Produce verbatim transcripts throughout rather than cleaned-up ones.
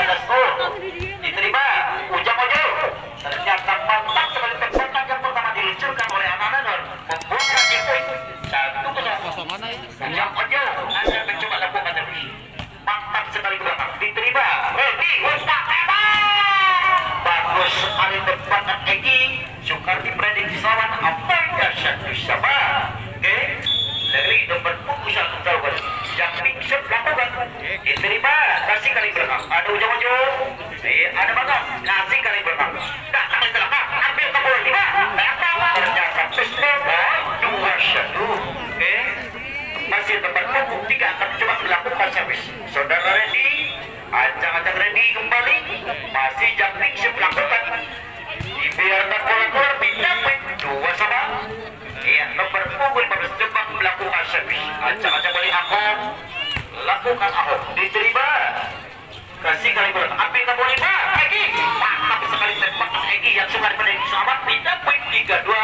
pada skor. Diterima Ujang Ojo. Ternyata mantap sekali tembakan yang pertama diluncurkan oleh anak-anak membuahkan poin satu kosong. Ujang Ojo hanya mencoba lakukan lebih. Mantap sekali belakang diterima. Ready untuk tembak. Bagus sekali tembakan Egi. Sukarti prediksi lawan apa yang satu sama. Oke. Lagi nomor punggung satu jauh. Jumping shot lakukan. Diterima. Kasih kali belakang. Ada Ujang Ojo. Eh, ada Bagas. Kasih kali belakang. Dah, kali belakang. Ambil ke bola lima. Ternyata pistol. Dua satu. Oke. Masih tempat punggung tiga. Akan coba melakukan servis. Saudara Randy. Ajang-ajang Randy kembali. Masih jumping shot lakukan. Dibiarkan bola keluar. Pindah. Dua sama. Iya, nomor punggung lima belas coba melakukan servis. Ajang-ajang balik Ahok. Lakukan Ahok. Diterima. Kasih kali bola. Ambil ke bola lima. Egi. Mantap sekali tembakan Egi yang suka dipandang selamat. Pindah poin tiga dua.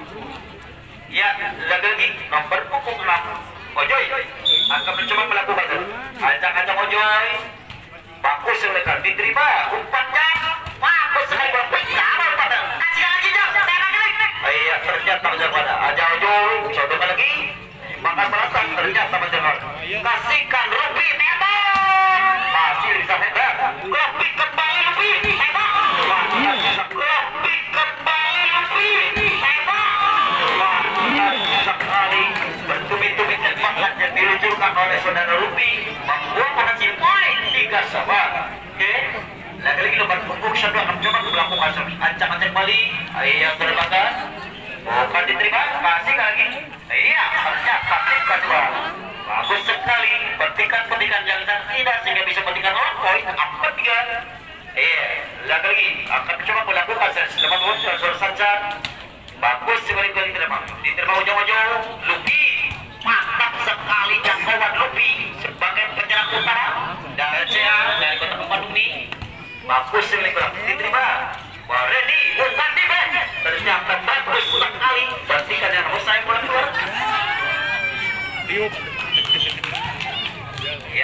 Ya, lagi nomor punggung enam. Ojoy akan mencoba melakukan. Ajang-ajang Ojoy. Bagus sekali. Diterima. Umpannya. Bagus sekali bola. Pindah pada. Kasih lagi jauh. Iya, ternyata pada Aja Ojoy. Coba lagi. Makan belasan ternyata mendengar. Kasihkan Rupi tembak. Masih bisa hebat. Rupi kembali Rupi hebat. Rupi kembali Rupi hebat. Sekali bertubi-tubi tembakan yang diluncurkan oleh saudara Rupi membuat menghasil poin tiga sama. Oke. Lagi-lagi nomor punggung satu akan coba melakukan servis. Ancang-ancang balik. Ayo terbatas. Bukan diterima. Kasih lagi. Iya, ternyata tim kedua. Bagus sekali. Petikan-petikan yang tidak sehingga bisa petikan orang poin. Empat tiga. Iya, lagi-lagi akan coba melakukan servis. Dapat unsur saja. Bagus sekali kali diterima. Diterima ujung-ujung. Lupi. Mantap sekali jangkauan Lupi sebagai penyerang utara. Dan Cea dari Kota Bandung ini. Bagus sekali kurang diterima. Ready bukan tiba. Ternyata bagus sekali. Berartikan yang harus saya pulang keluar. Tiup. Ya.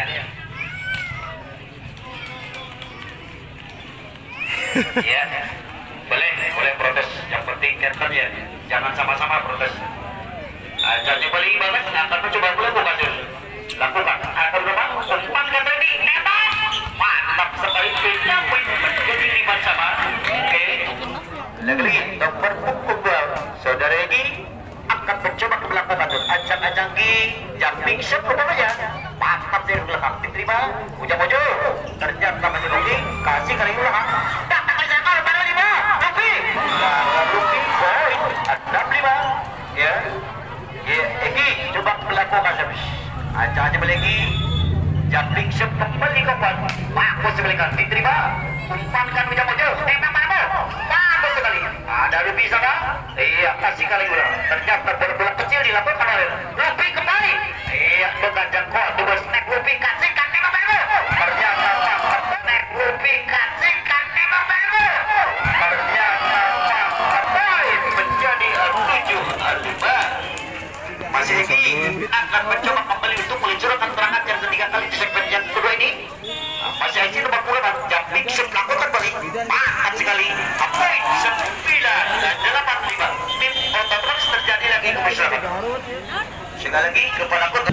Ya. Boleh, boleh protes. Yang penting kan ya. Jangan sama-sama protes. Ajarnya balik banget. Akan mencoba melakukan terus. Lakukan. Akan berapa? Umpankan ready. Tembak. Mantap sekali. Pindah poin menjadi lima sama. Oke. Lagi-lagi nomor punggung dua. Saudara Egi akan mencoba melakukan terus. Ajang-ajang Gi. Jumping shot pertamanya. Mantap dari belakang. Diterima. Ujang Ojo. Ternyata masih Rupi. Kasih kali belakang. Datang ke jangkau. Pada lima. Rupi. Nah, Rupi poin. enam lima. Ya. Ya. Egi coba melakukan servis. Ajang-ajang lagi. Jumping shot kembali ke depan. Bagus sekali kan. Diterima. Umpankan Ujang Ojo. Tembak mana? Bagus sekali. Ada Rupi sana. Iya, kasih kali bola. Ternyata bola-bola kecil dilakukan oleh Rupi kembali. Iya, dengan jangkauan dua snack Rupi kasihkan tembak baru. Ternyata dapat snack Rupi kasihkan tembak baru. Ternyata dapat poin menjadi tujuh lima. Masih lagi akan mencoba kembali untuk meluncurkan serangan yang ketiga kali di segmen yang kedua ini. Masih lagi nomor puluh jumping shot lakukan balik. Mantap sekali. Poin sembilan dan delapan lima. Tim otomatis terjadi lagi kemusyawaratan. Sekali lagi kepada kota.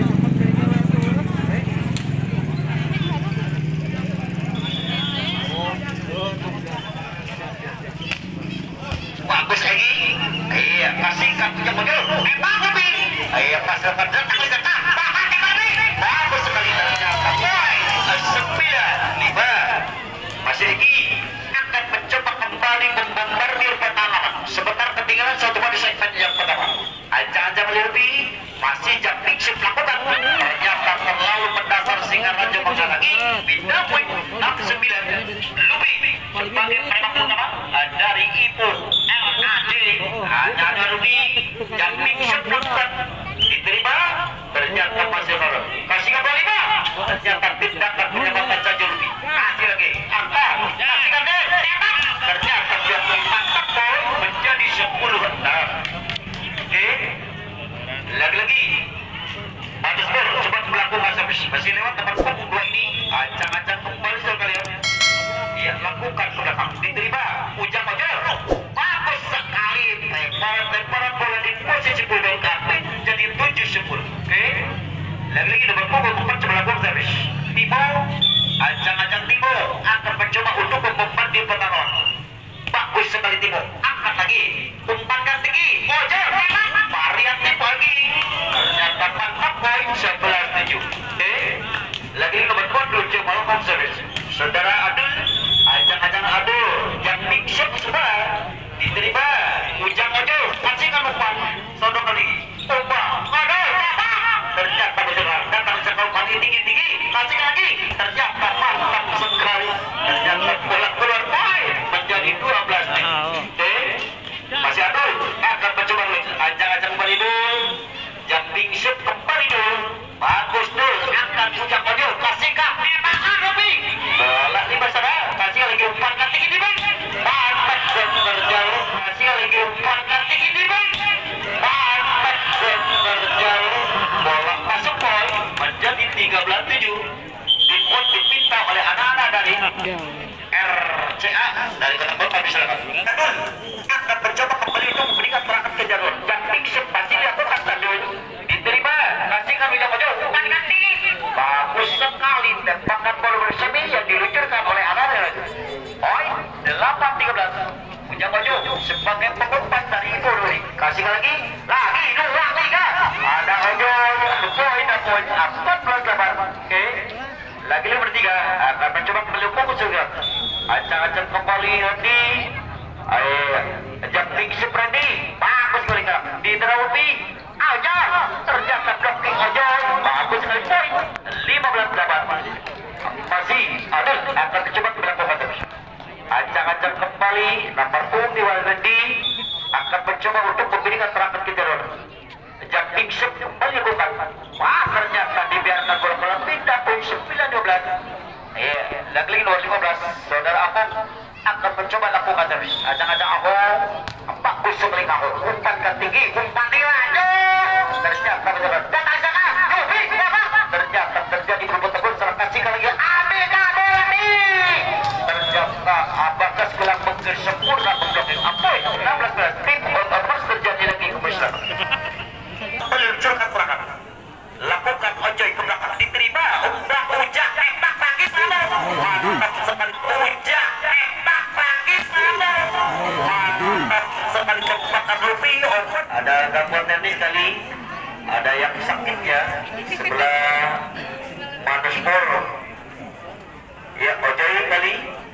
Bagus lagi. Iya, kasihkan punya model. Emang lebih. Iya, pasarkan datang lagi datang. Bahan kembali. Bagus sekali ternyata. Poin sembilan lima. Masih lagi akan mencoba kembali membombardir pertahanan. Sebentar ketinggalan satu poin di segmen yang pertama. Ajang-ajang lebih masih jumping shot lakukan belakang diterima ujang ojol bagus sekali tembaran bola di posisi punggung kapten jadi tujuh sepuluh. Oke, lagi-lagi nomor punggung empat sebelah gol servis Timo ajang-ajang Timo akan mencoba untuk membombardir pertahanan. Bagus sekali Timo, angkat lagi umpankan tinggi ojol varian Timo lagi ternyata mantap poin sebelas tujuh. Oke, lagi nomor dua tujuh malam servis saudara Adul ajang-ajang Adul yang mixup sebelah diterima ujang ojol kasihkan umpan sodok lagi umpan Adul ternyata bergerak datang sekali umpan tinggi-tinggi kasih lagi ternyata mantap sekali ternyata bola keluar poin menjadi dua belas. Oke, masih Adul akan mencoba ajang-ajang kembali dulu jumping shoot kembali dulu bagus dulu angkat ujang ojol kasihkan memang Adobe bola lima sana kasih lagi umpan tinggi di bang mantap berjauh kasih lagi umpan tinggi di bang mantap berjauh bola masuk poin menjadi tiga belas tujuh. Tim pun dipinta oleh anak-anak dari R C A dari Kota Bogor misalkan akan mencoba kembali untuk memberikan serangan ke jalur jumping shoot pasti dilakukan tadi diterima kasihkan ujang ojol umpan tinggi bagus sekali tembakan bola bersemi yang diluncurkan oleh anak-anak poin delapan tiga belas. Ujang ojol sebagai pengumpan dari Ibu Ruri kasih lagi lagi dua tiga ada ojol poin dan poin empat belas delapan. Oke, lagi nomor tiga akan mencoba kembali fokus juga acang-acang kembali Hadi ayo jumping seperti bagus sekali kak diterawati ojol ternyata blocking ojol bagus sekali poin lima belas delapan. Masih Adul akan mencoba melakukan terus acang-acang kembali nomor punggung di Walrendi akan mencoba untuk memberikan serangan ke jalur jumping shoot kembali lakukan wah ternyata dibiarkan bola-bola pindah poin sembilan dua belas. Iya, lagi nomor lima belas saudara Ahok akan mencoba lakukan terus ajang-ajang Ahok bagus sekali Ahok umpan ke tinggi umpan tinggi aduh ternyata mencoba datang sana ternyata terjadi berubah tegur salah kasih lagi Abeda Demi ternyata Abakas gelang mengger sempurna memblokir apoy enam belas belas tim otomatis terjadi lagi kemudian meluncurkan serangan lakukan ojol ke belakang diterima udah ujang tembak pagi sana mantap sekali ujang tembak pagi sana mantap sekali tembakan Lupi ada gangguan teknis kali ada yang sakit ya sebelah Manuspor ya ojol kali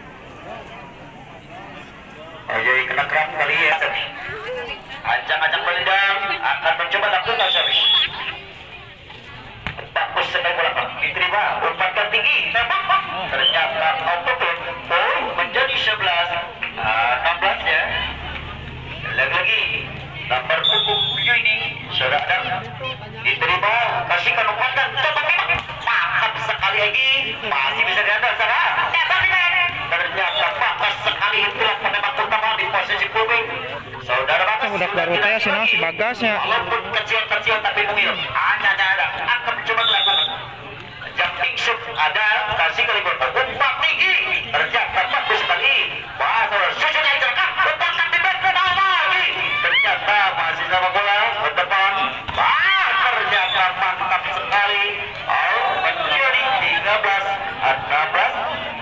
ojol kena kram kali ya ajang-ajang Belendang akan mencoba lakukan servis bagus sekali bola diterima umpan tinggi ternyata autopilot poin menjadi sebelas enam belas ya. Lagi-lagi nomor punggung tujuh ini saudara diterima kasihkan umpan dan mantap sekali lagi masih bisa diandalkan sana ternyata bagus sekali itulah penembak utama di posisi publik saudara Bagas udah baru teh sih si Bagasnya walaupun kecil-kecil tapi menghilang hanya ada akan mencoba melakukan jumping shoot ada kasih kali umpan tinggi ternyata bagus sekali bahasa susun yang terkak umpan di bawah lagi ternyata masih sama bola ke depan ah ternyata mantap sekali oh menjadi tiga belas enam belas.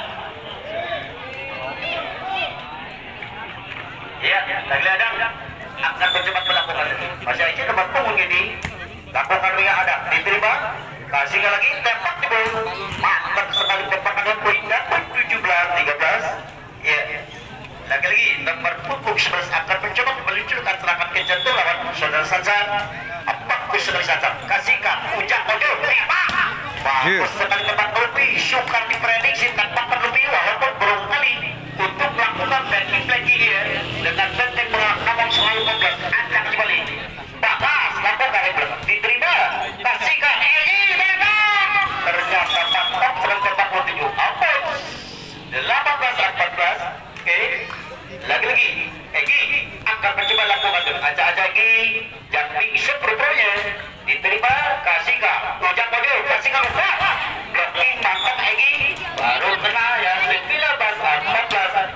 Ya, lagi ada akan mencoba melakukan masih aja nomor punggung ini lakukan ria ada diterima kasih lagi tembak di bawah mantap sekali tembakan poin dapat tujuh belas tiga belas. Ya, lagi-lagi nomor punggung sebelas akan mencoba meluncurkan serangan ke jantung lawan saudara Sansan bagus sekali Sansan kasihkan ujang ojol tembak bagus sekali tempat Lupi suka diprediksi tembakan Lupi walaupun belum kali untuk melakukan backing lagi dia dengan benteng bola nomor selalu kompleks angkat kembali Bagas lakukan yang belakang diterima kasihkan Egi bebas ternyata mantap sekali tempat tujuh apa delapan belas empat belas. Oke, lagi-lagi Egi akan mencoba lakukan aja-aja Egi jumping shoot rupanya diterima kasihkan ujang ojol kasihkan lupa blocking mantap Egi baru kena ya sembilan belas empat belas.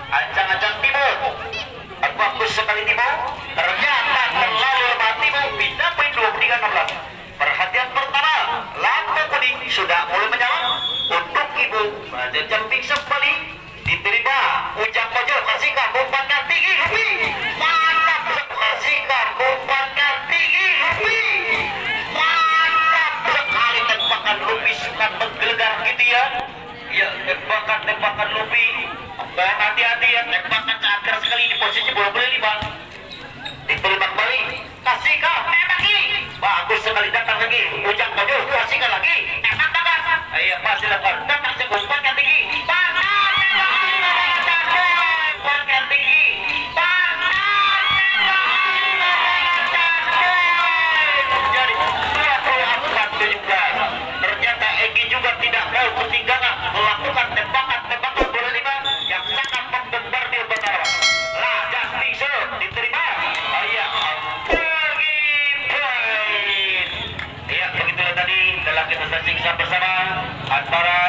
ancang-ancang timur. Bagus sekali timur. Ternyata terlalu lemah timur. Pindah poin dua puluh tiga enam belas. Perhatian pertama, lampu kuning sudah mulai menyala untuk ibu. Pada jumping kembali diterima Ujang Kojo, kasihkan umpannya tinggi lebih. Mantap, kasihkan umpannya tinggi lebih. Mantap sekali tembakan Lupi, suka menggelegar gitu ya. Ya, tembakan-tembakan Lupi. Mohon hati-hati ya, tembakan sangat keras sekali di posisi bola bola lima. Diterima kembali, kasihkan tembak ini. Bagus sekali, datang lagi Ujang Kojo, kasihkan lagi tembak tegas. Ayo masih lakukan, datang umpannya tinggi. Tidak mau ketinggalan melakukan tembakan-tembakan bola lima yang sangat membombardir berdarah. Lah, Justin Sir diterima. Ayah, pergi poin. Ya, begitulah tadi telah kita saksikan bersama antara